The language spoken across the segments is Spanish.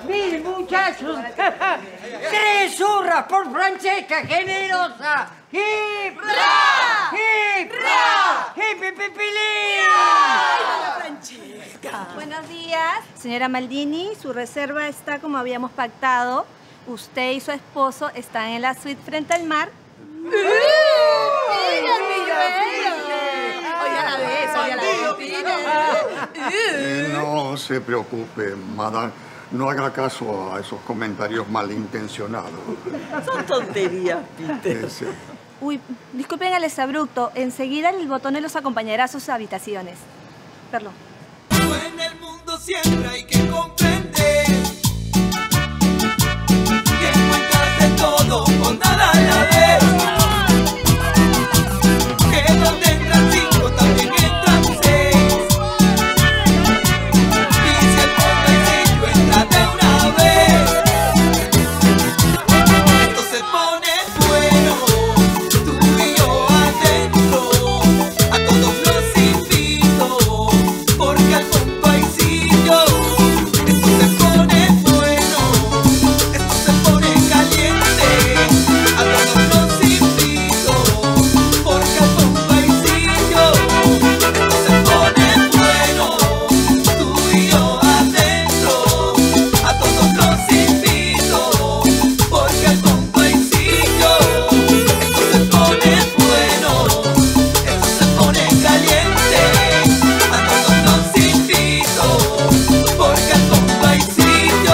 Miren, muchachos. 3 hurras por Francesca Generosa. ¡Hip! ¡Ra! ¡Hip! ¡Ra! ¡Hip, hip, hip, ¡Ay, Francesca! Buenos días. Señora Maldini, su reserva está como habíamos pactado. Usted y su esposo están en la suite frente al mar. No se preocupe, madame. No haga caso a esos comentarios malintencionados. Son tonterías, Peter. Sí. Uy, disculpen el exabrupto. Enseguida el botón los acompañará a sus habitaciones. Perdón. En el mundo siempre hay que comprender que encuentras de todo con nada a la vez. Que donde entran 5 también entran 6. Y si el fondo es sitio entra de una vez. Esto se pone bueno, tú y yo adentro. A todos los invito, porque al fondo hay sitio. Esto se pone bueno, esto se pone caliente. A todos los invito, porque al fondo hay sitio. Esto se pone bueno, tú y yo adentro. A todos los invito, porque al fondo hay sitio. Esto se pone bueno, esto se pone caliente. A todos los invito, porque al fondo hay sitio.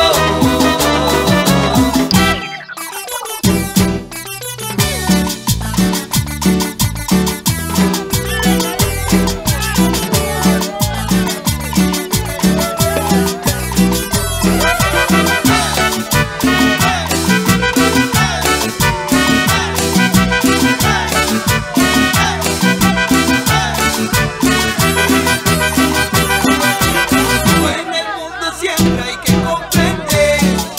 En el mundo siempre hay que comprender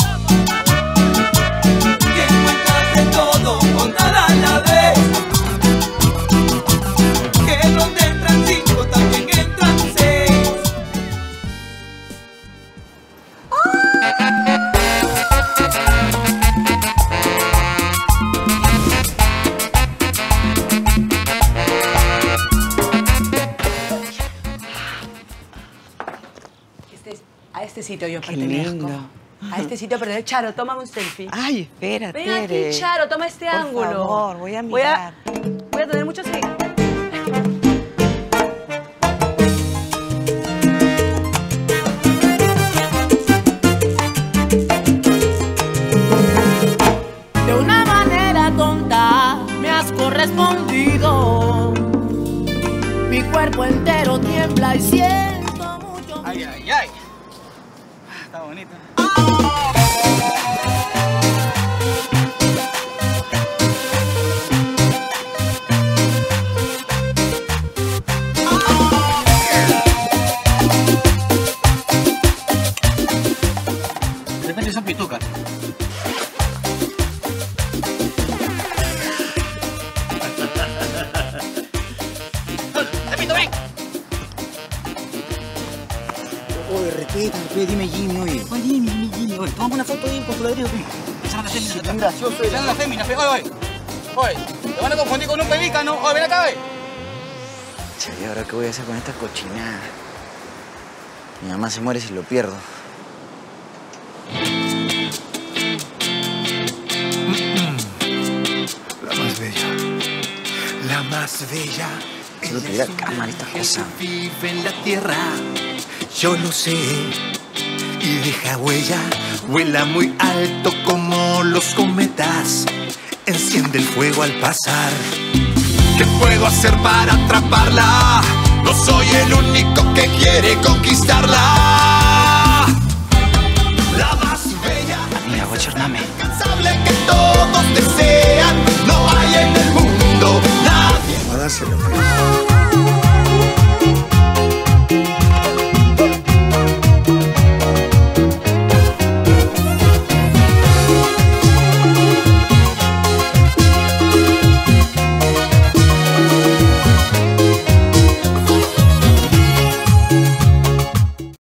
que encuentras de todo con nada a la vez. Que donde entran 5 también entran 6. A este sitio yo Qué pertenezco. lindo. A este sitio pertenezco. Charo, tómame un selfie. Ay, espérate. Ven aquí, Charo, toma este Por ángulo. favor, voy a mirar. Voy a tener muchos seguidores. De una manera tonta me has correspondido. Mi cuerpo entero tiembla y siento mucho. Ay, ay, ay. Está bonito. De repente son pitucas. ¡Repito, ven! Oye, respeta, dime Jimmy, oye. Oye, dime Jimmy, oye. Tomamos una foto ahí con tu ladrillo, oye. Esa es la fémina. Tan gracioso, Esa es la fémina, oye, oye. Oye, te van a confundir con un pelícano. Oye, ven acá, oye. Che, ¿y ahora qué voy a hacer con esta cochinada? Mi mamá se muere si lo pierdo. La más bella. La más bella. Solo te dirá cámara esta cosa. Vive en la tierra. Yo lo sé. Y deja huella. Vuela muy alto como los cometas. Enciende el fuego al pasar. ¿Qué puedo hacer para atraparla? No soy el único que quiere conquistarla.